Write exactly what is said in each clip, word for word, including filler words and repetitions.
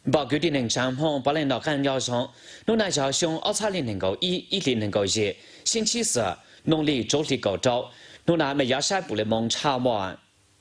报告的能上碰，把领导干要上，侬那小熊二叉零能够一，一零能够一，星期四农历周日高招，侬那没亚山部的蒙查完。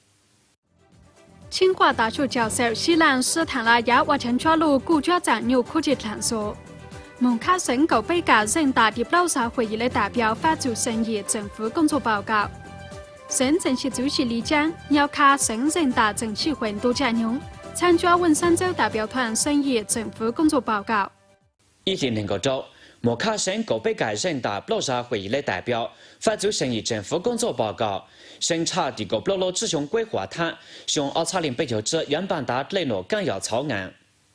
清华大学教授西兰斯坦拉亚完成抓录顾家长牛科技探索。蒙卡省狗被告人大的老沙会议的代表发出审议政府工作报告。省政协主席李江要卡省人大政协会多家牛参加文山州代表团审议政府工作报告。 一零能够招。莫卡省狗被告人大老沙会议的代表发出审议政府工作报告，审查的个不老志雄规划谈，向二叉零北九之原版达内容纲要草案。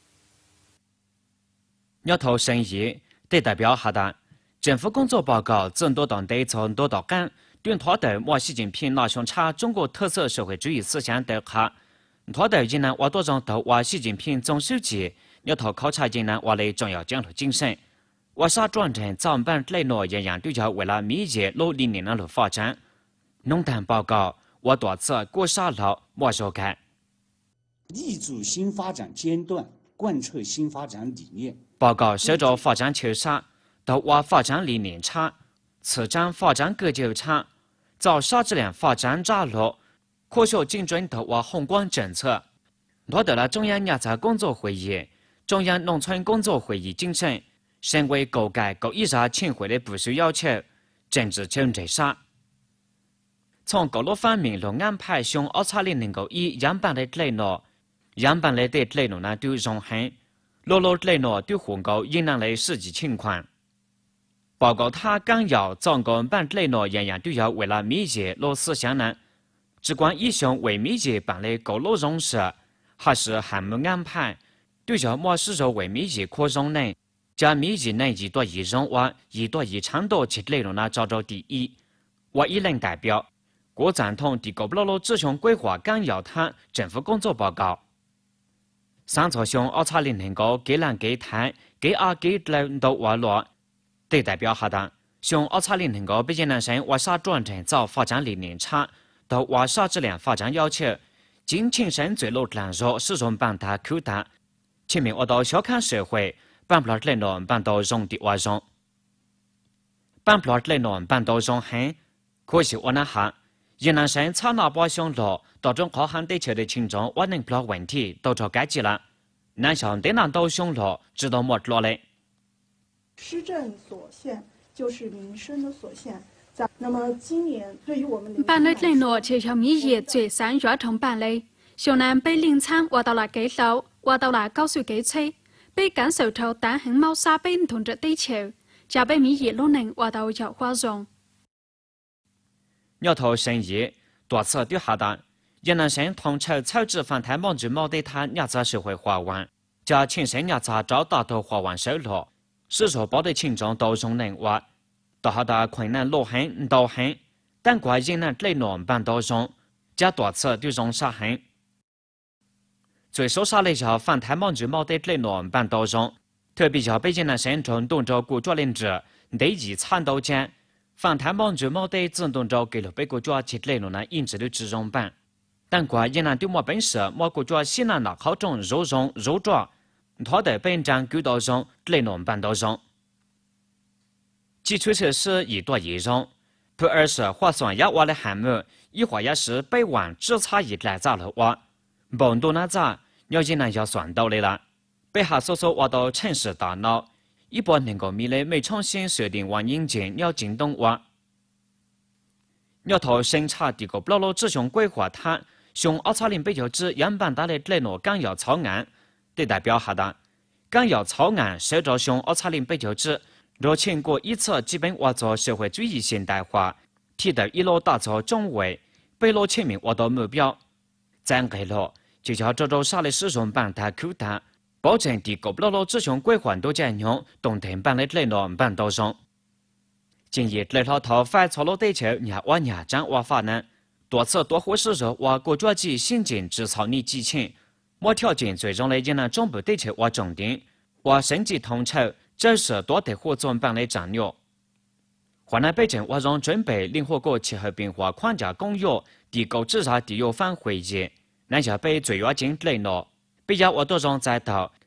要投审议，对代表下达政府工作报告正多党对从多到干，对他的莫习近平拿上查中国特色社会主义思想的下，他的云南我多种投话习近平总书记要投考察云南我的重要讲头精神。我沙转成早晚内容一样对照为了密切努力年的发展。农谈报告，我多次过沙老莫说开。 立足新发展阶段，贯彻新发展理念。 报告随着发展趋势，到我发展理念差，次展发展格局差，造沙质量发展闸路，科学精准投我宏观政策。获得了中央亚策工作会议、中央农村工作会议精神。省委各界各以上请会的部署要求，政治权责上。从各路方面路安排向二叉零能够以样板的内容，样板的的内容呢都融合，落落内容都混淆云南的实际情况。报告他纲要总共版内容样样都要为了密切落思想呢，只管以上为密切办的各路容事，还是项目安排，都要莫使着为密切可容呢。将密集能一多一容或一多一长度其内容呢找着第一。我一人代表，我赞同第个不老志雄规划纲要谈政府工作报告。三座向二叉零能够给人给谈给二给人都瓦落，对代表下达向二叉零能够北京南省瓦沙转成早发展理念差到瓦沙质量发展要求，经亲身最落难弱始终帮他口谈，前面我到小康社会。办不了内容办到容的外容，办不了内容办到容很，可惜我那下，云南省采纳把乡路到中靠汉地区的群众我能不了问题都着改进了，南向对南到乡路知道没落嘞。 施政所限就是民生的所限，在那么今年对于我们办的内容就像米业最三月同办嘞，向南北临沧挖到了给楼，挖到了高速给车。被感受到单横猫沙被同着地球，加被米野路能挖到摇花容。 鸟头审议多次对下达，云南省统筹草制反贪帮助毛的他亚杂社会化完，加全省亚杂找大头化完收入，使说包的群众都容能挖，到下达困难落很都很，但怪云南内容办到容，加多次对容杀很。最受杀的叫反贪帮助毛的内容办到容，特别叫北京南省中动着国家领制，内议惨到讲，反贪帮助毛的自动着给了北国家其内容呢引致的之容版，但怪云南对没本事，没国家西南那考中肉容肉抓，他的本章勾到容内容办到容，基础设施一多一容，不二是划算压挖的项目，一划也是百万只差一来咋了挖，不多那咋。要云南要算到的了，北下所说挖到城市大脑，一般能够米的没重新设定完引进要进东挖。要头审查这个不老老志雄规划谈，向二叉零北九之样板大的内容纲要草案，对代表下达，纲要草案随着向二叉零北九之，若全国以此基本挖做社会主义现代化，提到一路打造中卫，北路全面挖到目标，在二路。就叫这种啥的使用帮他口谈，保证第个不老老志雄规划多家用动态办的内容办到上。建议来老头反错路地球伢挖伢长挖法呢，多次多户使用挖国家级先进制造业基情，没条件最终来云南中部地区挖重点，挖升级统筹，这是多地合作办的战略。湖南北京挖让准备联合国气候变化框架公约第九十二缔约方会议。南下北最要紧内容，北亚我多种在道，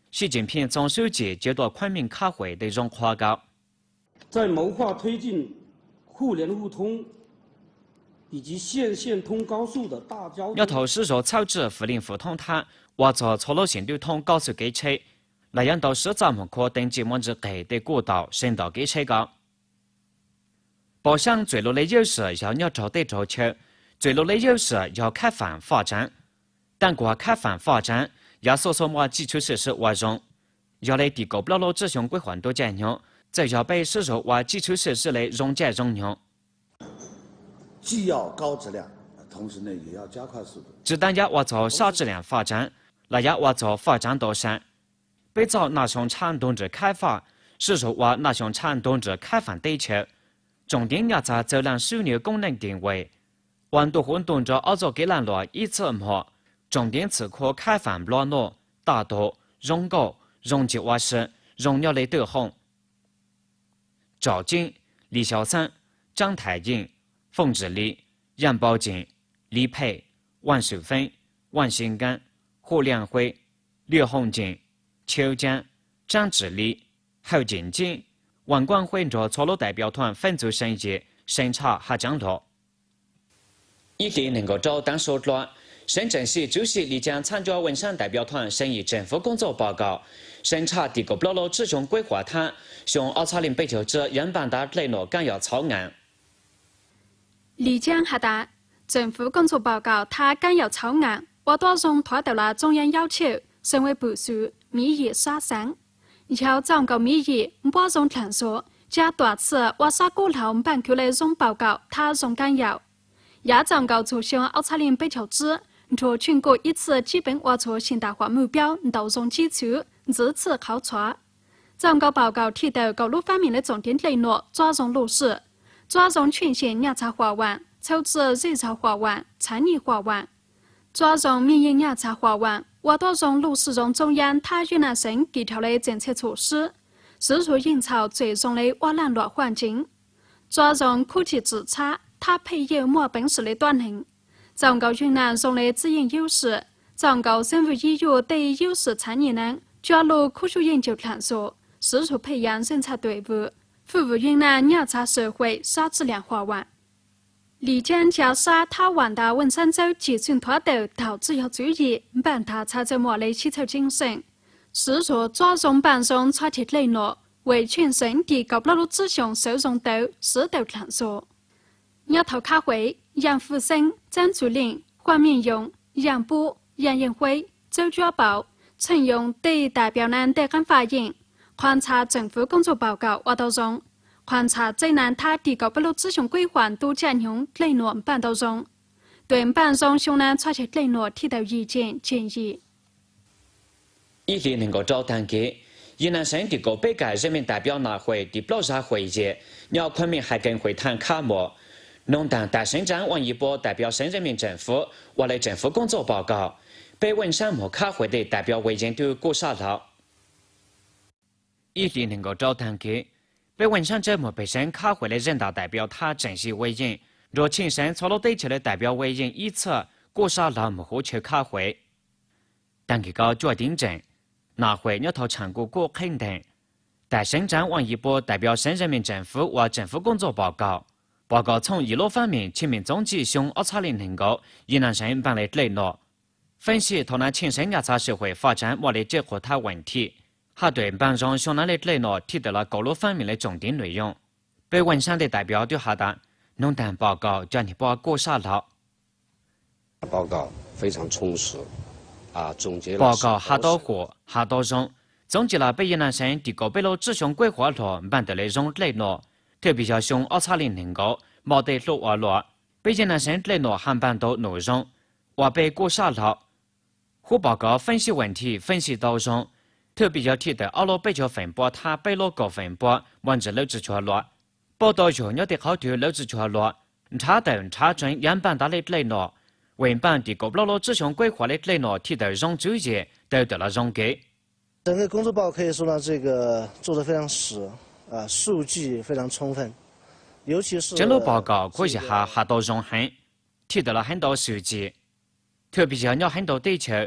习近平总书记接到昆明开会的荣华高。 在谋划推进互联互通以及县县通高速的大交通。 要头是说草制互联互通它，挖造错路线流通高速机车，来让到市闸门口等节末日给的古道升到机车高。包厢最路的优势要要找对着求，最路的优势要开放发展。但过开放发展，要说说么基础设施完容，要来提高不了执行规划多减用，则要被使用哇基础设施的溶解容用。 既要高质量，同时呢也要加快速度。 只当要挖造少质量发展，那要挖造发展多山。被造那项产动制开发，是说挖那项产动制开放地区，重点要在走廊枢纽功能定位，完多混动着澳洲给兰路一次么，重点刺可开放路路、大道、容高、容积瓦式、容量的德红。赵景、李小三、张太英、冯志礼、杨宝进、李培、王秀芬、王新干、胡良辉、刘洪进、邱江、张志礼、侯进锦、王光辉着错路代表团分组审议、审查和降落。一定能够找当说了。深圳市主席李江参加文山代表团审议政府工作报告，审查地沟不老执行规划谈，向二叉零北九者人办达内诺纲要草案。 李江下达政府工作报告，他纲要草案，我多中拖到了中央要求，成为部署民意沙山。要掌告民意，我中探索，加多次我沙古头办求的中报告，他中纲要，也掌告促向二叉零北九者。做全国一次基本完成现代化目标导中基础，支持考察。整个报告提到各路方面的重点内容，抓重落实，抓重全县亚茶化完，筹资日潮化完，产业化完，抓重民营亚茶化完，挖多重落实中中央他云南省几条的政策措施，试图营造最终的挖蓝路环境，抓重科技制差，他培养more本事的短能。掌告云南中的资源优势，掌告生物医药等优势产业能加入科学研究探索，试图培养人才队伍，服务云南亚茶社会沙质量化完。丽江加沙他万达文山州集群拖头导致要注意，办他查州末的起草精神，试图抓重办中查贴内容，为全省提高不了执行受众度适度探索。要头开会。杨福生、张竹林、黄明勇、杨波、杨延辉、周家宝、陈勇等代表呢代干发言，观察政府工作报告活动中，观察最难他提高不了执行规划多占用内容办到中，对办中向呢查切内容提到意见建议。 一定能够找单给。云南省第个北界人民代表大会第六十会议，要昆明海根会谈卡模。农党大省长王一博代表省人民政府，我的政府工作报告，被文山木开会的代表委员都过少了。一定能够找谈给，被文山州木北省开会的人大代表他正式委员，若青省错落地区的代表委员以此过少了木后去开会。但这个决定证，那会要头全国国肯定。大省长王一博代表省人民政府或政府工作报告。报告从一路方面全面总结向二叉零能够云南省办的内容，分析同那青省亚茶社会发展我的结合它问题，还对办中向那的内容提到了各路方面的重点内容。被文山的代表就下达，农单报告叫你把过少了。 报告非常充实，啊，总结了报告下到货下到中，总结了被云南省第个北路执行规划路办的内容内容。特别要向二叉零能够冇得路二路，被云南省内容航班到内容，或被过少了。胡报告分析问题分析到中，特别要提到二路北桥分拨它北路高分拨往至楼子桥路，报道中要得好条楼子桥路，查等查准样板大的内容，文版的各路路执行规划的内容提到容注意都得了容给。 整个工作报告可以说呢，这个做得非常实。啊，数据非常充分，尤其是这路报告可以下下到容很，提到了很多数据，特别是要很多地区，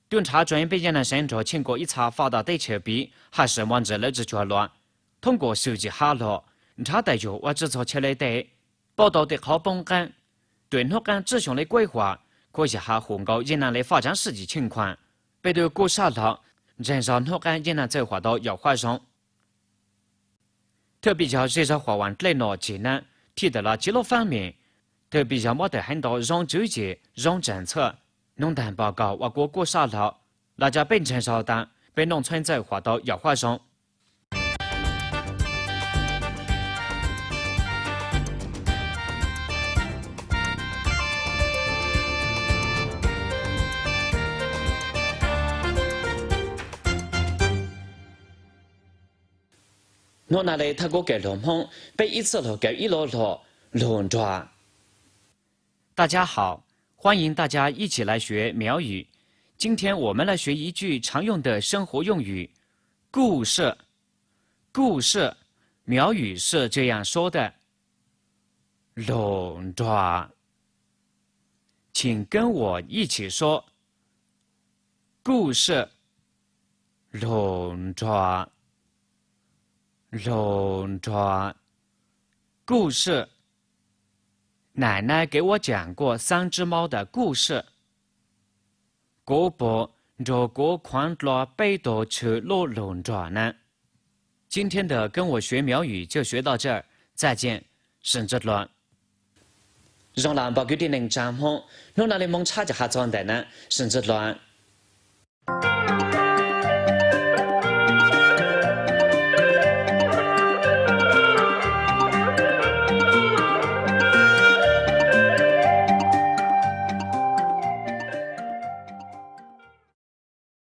调查专被越南省着经过一查发达地设备，还是往这类之角落，通过手机下落，查得就我制作起来的报道的好本干，对那干志向的规划，可以下宏高越南的发展实际情况，被对过杀了，人上那干越南走化到要化上。特别叫这些华湾来拿技能，提到了几个方面，特别叫没得很多让纠结、让政策。农单报告我国过少了，那家本城少单被农村走化到要化上。我那里他个给龙梦被一次了给一罗罗龙抓。大家好。欢迎大家一起来学苗语。今天我们来学一句常用的生活用语“故事”。故事，苗语是这样说的：龙爪。请跟我一起说：故事，龙爪，龙爪，故事。奶奶给我讲过三只猫的故事。哥伯如果看了背到去落龙爪呢？今天的跟我学苗语就学到这儿，再见，甚至乱。让人把佢哋能站好，我那里蒙差就下装的呢，甚至乱。